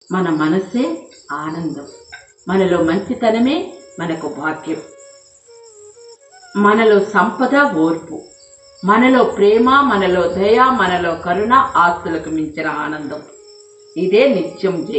మన మనసే ఆనందం. మనలో మంచితనమే మనకు భాగ్యం. మనలో సంపద ఓర్పు, మనలో ప్రేమ, మనలో దయ, మనలో కరుణ, ఆస్తులకు మించిన ఆనందం. ఇదే నిత్యం జయ.